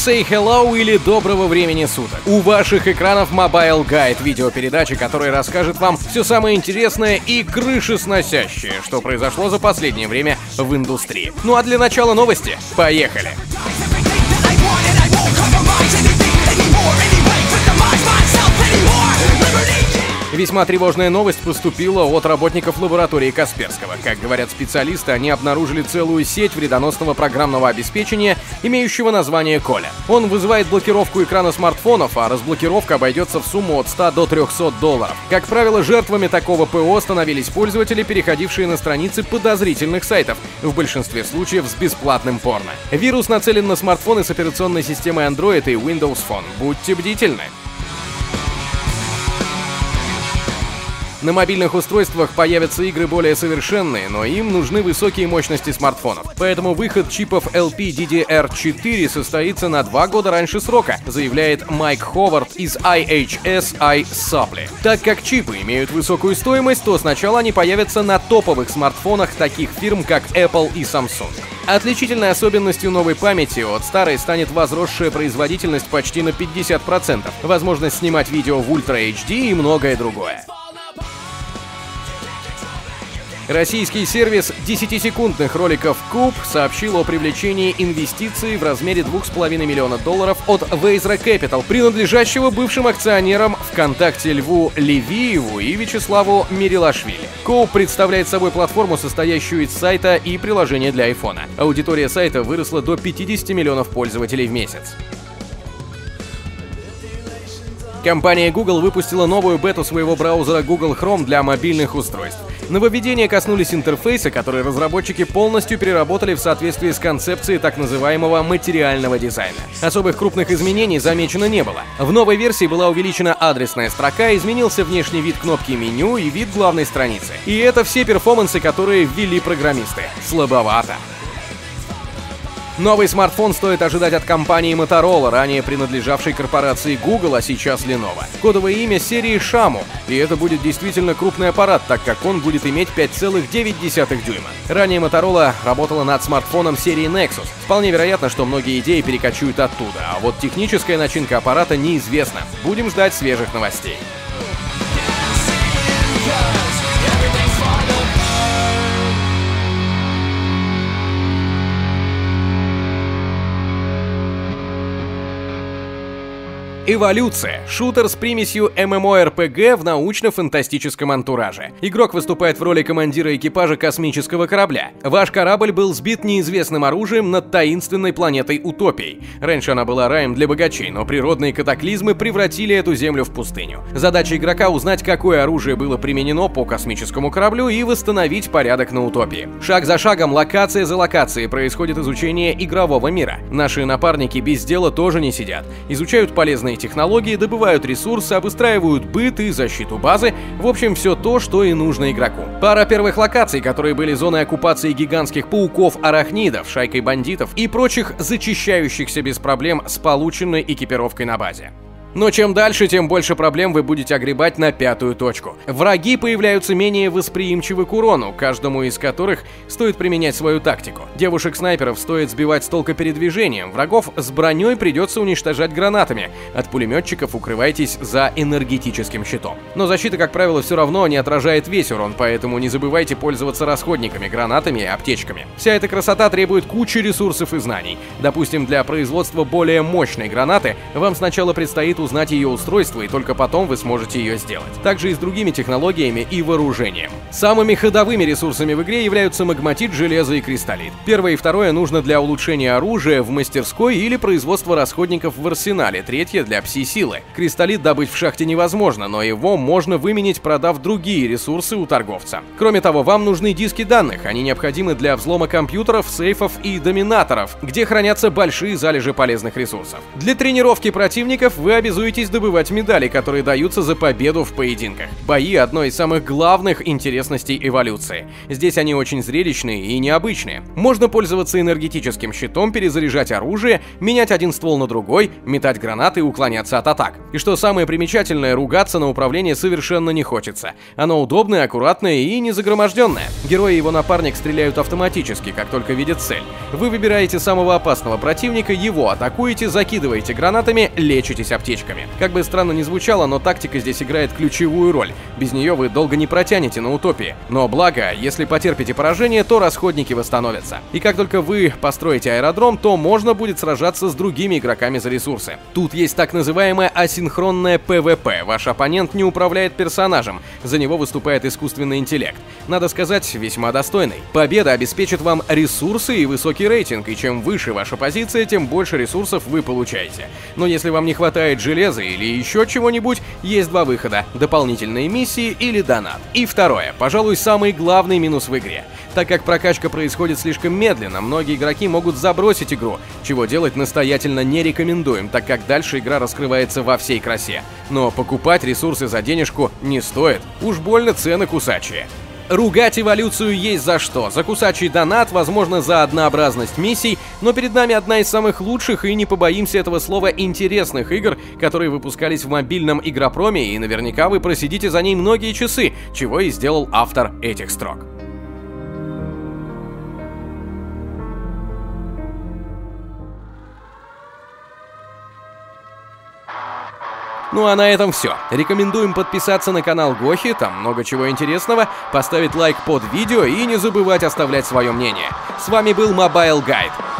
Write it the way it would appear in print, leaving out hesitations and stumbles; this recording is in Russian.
say hello или доброго времени суток. У ваших экранов Mobile Guide, видеопередача, которая расскажет вам все самое интересное и крышесносящее, что произошло за последнее время в индустрии. Ну а для начала новости. Поехали! Весьма тревожная новость поступила от работников лаборатории Касперского. Как говорят специалисты, они обнаружили целую сеть вредоносного программного обеспечения, имеющего название Коля. Он вызывает блокировку экрана смартфонов, а разблокировка обойдется в сумму от $100 до $300. Как правило, жертвами такого ПО становились пользователи, переходившие на страницы подозрительных сайтов, в большинстве случаев с бесплатным порно. Вирус нацелен на смартфоны с операционной системой Android и Windows Phone. Будьте бдительны! На мобильных устройствах появятся игры более совершенные, но им нужны высокие мощности смартфонов. Поэтому выход чипов LPDDR4 состоится на 2 года раньше срока, заявляет Майк Ховард из IHS iSupply. Так как чипы имеют высокую стоимость, то сначала они появятся на топовых смартфонах таких фирм, как Apple и Samsung. Отличительной особенностью новой памяти от старой станет возросшая производительность почти на 50%, возможность снимать видео в Ultra HD и многое другое. Российский сервис 10-секундных роликов Куб сообщил о привлечении инвестиций в размере $2,5 миллиона от Вейзра Capital, принадлежащего бывшим акционерам ВКонтакте Льву Левиеву и Вячеславу Мерилашвили. Куб представляет собой платформу, состоящую из сайта и приложения для iPhone. Аудитория сайта выросла до 50 миллионов пользователей в месяц. Компания Google выпустила новую бету своего браузера Google Chrome для мобильных устройств. Нововведения коснулись интерфейса, который разработчики полностью переработали в соответствии с концепцией так называемого материального дизайна. Особых крупных изменений замечено не было. В новой версии была увеличена адресная строка, изменился внешний вид кнопки меню и вид главной страницы. И это все перформансы, которые ввели программисты. Слабовато. Новый смартфон стоит ожидать от компании Motorola, ранее принадлежавшей корпорации Google, а сейчас Lenovo. Кодовое имя серии Shamu, и это будет действительно крупный аппарат, так как он будет иметь 5,9 дюйма. Ранее Motorola работала над смартфоном серии Nexus. Вполне вероятно, что многие идеи перекочуют оттуда, а вот техническая начинка аппарата неизвестна. Будем ждать свежих новостей. Эволюция. Шутер с примесью MMORPG в научно-фантастическом антураже. Игрок выступает в роли командира экипажа космического корабля. Ваш корабль был сбит неизвестным оружием над таинственной планетой Утопией. Раньше она была раем для богачей, но природные катаклизмы превратили эту землю в пустыню. Задача игрока — узнать, какое оружие было применено по космическому кораблю и восстановить порядок на Утопии. Шаг за шагом, локация за локацией происходит изучение игрового мира. Наши напарники без дела тоже не сидят. Изучают полезные технологии, добывают ресурсы, обустраивают быт и защиту базы. В общем, все то, что и нужно игроку. Пара первых локаций, которые были зоной оккупации гигантских пауков-арахнидов, шайкой бандитов и прочих зачищающихся без проблем с полученной экипировкой на базе. Но чем дальше, тем больше проблем вы будете огребать на пятую точку. Враги появляются менее восприимчивы к урону, каждому из которых стоит применять свою тактику. Девушек-снайперов стоит сбивать с толка передвижением, врагов с броней придется уничтожать гранатами, от пулеметчиков укрывайтесь за энергетическим щитом. Но защита, как правило, все равно не отражает весь урон, поэтому не забывайте пользоваться расходниками, гранатами и аптечками. Вся эта красота требует кучи ресурсов и знаний. Допустим, для производства более мощной гранаты вам сначала предстоит узнать ее устройство, и только потом вы сможете ее сделать. Также и с другими технологиями и вооружением. Самыми ходовыми ресурсами в игре являются магматит, железо и кристаллит. Первое и второе нужно для улучшения оружия в мастерской или производства расходников в арсенале, третье для пси-силы. Кристаллит добыть в шахте невозможно, но его можно выменить, продав другие ресурсы у торговца. Кроме того, вам нужны диски данных, они необходимы для взлома компьютеров, сейфов и доминаторов, где хранятся большие залежи полезных ресурсов. Для тренировки противников вы обязательно обязуетесь добывать медали, которые даются за победу в поединках. Бои — одно из самых главных интересностей эволюции. Здесь они очень зрелищные и необычные. Можно пользоваться энергетическим щитом, перезаряжать оружие, менять один ствол на другой, метать гранаты и уклоняться от атак. И что самое примечательное, ругаться на управление совершенно не хочется. Оно удобное, аккуратное и не загроможденное. Герой и его напарник стреляют автоматически, как только видят цель. Вы выбираете самого опасного противника, его атакуете, закидываете гранатами, лечитесь аптечками. Как бы странно ни звучало, но тактика здесь играет ключевую роль. Без нее вы долго не протянете на утопии. Но благо, если потерпите поражение, то расходники восстановятся. И как только вы построите аэродром, то можно будет сражаться с другими игроками за ресурсы. Тут есть так называемое асинхронное ПВП. Ваш оппонент не управляет персонажем, за него выступает искусственный интеллект. Надо сказать, весьма достойный. Победа обеспечит вам ресурсы и высокий рейтинг, и чем выше ваша позиция, тем больше ресурсов вы получаете. Но если вам не хватает железа или еще чего-нибудь, есть два выхода: дополнительные миссии или донат. И второе, пожалуй, самый главный минус в игре. Так как прокачка происходит слишком медленно, многие игроки могут забросить игру, чего делать настоятельно не рекомендуем, так как дальше игра раскрывается во всей красе. Но покупать ресурсы за денежку не стоит, уж больно цены кусачие. Ругать эволюцию есть за что. За кусачий донат, возможно, за однообразность миссий, но перед нами одна из самых лучших, и не побоимся этого слова, интересных игр, которые выпускались в мобильном игропроме, и наверняка вы просидите за ней многие часы, чего и сделал автор этих строк. Ну а на этом все. Рекомендуем подписаться на канал Гохи, там много чего интересного, поставить лайк под видео и не забывать оставлять свое мнение. С вами был Mobile Guide.